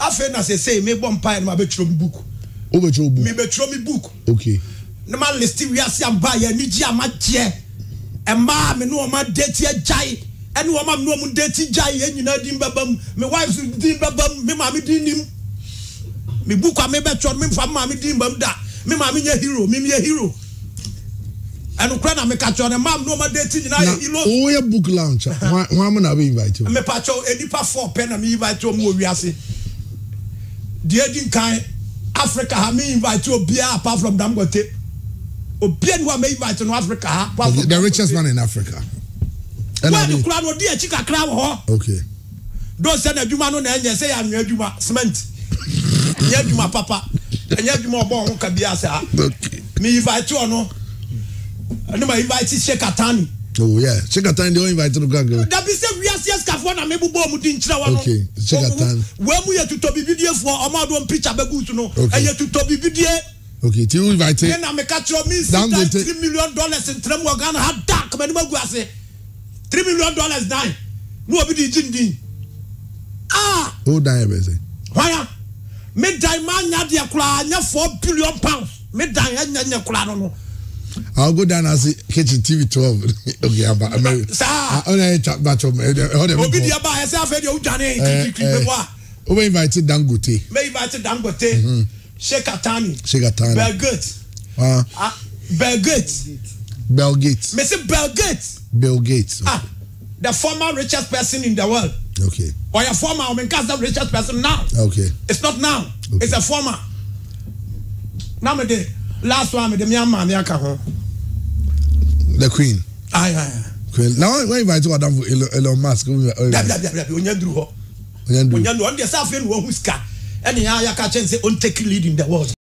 Afe na say me bomb pie na be tro mi book. O be tro book. Me be tro mi book. Okay. Na ma list we ase amba ya ni ji amaje. E ma me no o ma date ajai. Ene o ma no mu date jai e nyina di mbabam. Me wife di mbabam, me ma me di nim. Me book a me be tro me fa ma me di mbam da. Me ma me nya hero, me ye hero. Anu kra na me ka tro na ma no ma date nyina ye hero. O ye book launch. Why am na be invite you? Me pa tro enipa 4 pen na me invite you mo wi ase. The aging kind Africa ha me invite you Obia apart from Dangote. Obia who me invite to Africa ha. The richest man in Africa. Why the crowd no dey chika crowd ho? Okay. Don't say na djuma no na enye say am adwuma cement. Nya djuma papa. Nya djuma obo ho ka bia sa. Okay. Me invite you no. And my invite Sheikh Atani. Oh yeah, Sheikh Atani dey invite to go. That be say we are skafo na me bubo mu di nchira wa no. Okay, Sheikh Atani. We mu ye to bibidie fo o ma do preacher begut no. E ye to bibidie. Okay, you invite. Na me catch your me $3 million in Trem Ghana had dark me magu ase. $3 million nine. No obi di jindi. Ah, who die be say? Why? Me die man nya de kura nya £4 billion. Me die nya kura no. I'll go down and see kitchen TV 12. Okay, about America. Sir, I chat batch of Obi di aba ese afa de ujane me wa. Who invited Dangote? Me invited Dangote. Sheikh Atani. Sheikh Atani. Bill Gates. Me say Bill Gates. Okay. Ah, the former richest person in the world. Okay. Or a former, I mean, the richest person now. Okay. It's not now. Okay. It's a former. Now me the last one me the Myanmar me aka ho. The Queen. Aye. Queen. Now when invite to Adam Elon Musk. Onyandru ho. Onyandru on the south end wo huska. Any ya ka chen say on take lead in the world.